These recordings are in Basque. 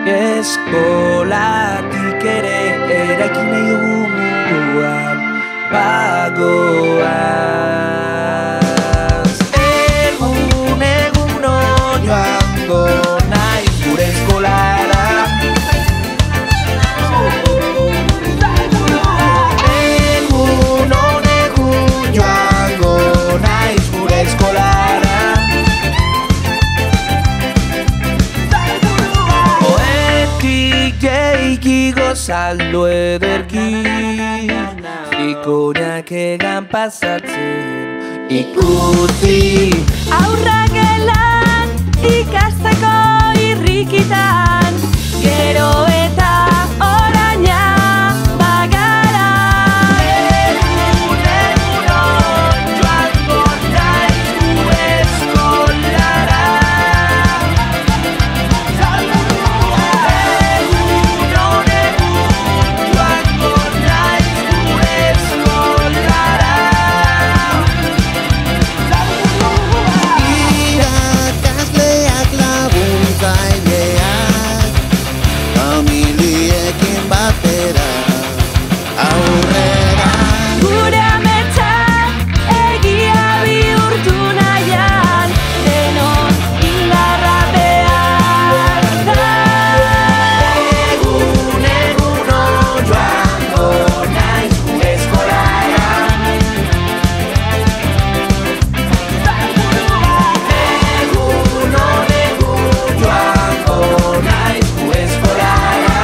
Eskolatik ere eraiki nahi dugu munduan bagoaz. Eguno joango naiz gure eskolara. Egun joango naiz gure eskolara. Geikiko saldo ederki Ikoinak egan pasatzen ikusi Aurrak gelan ikasteko irrikitan Gero eta oraina bagara. Egunon joango naiz gure eskolara. Gure ametsa egia bihurtu nahian denon indarra behar da. Eguno joango naiz gure eskolara. Egunon joango naiz gure eskolara.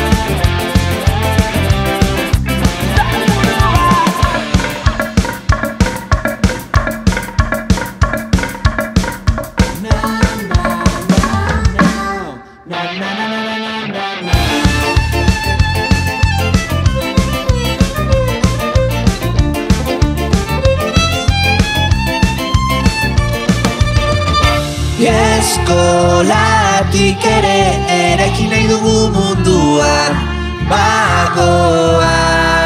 Eskolatik ere eraiki nahi dugu munduan bagoaz.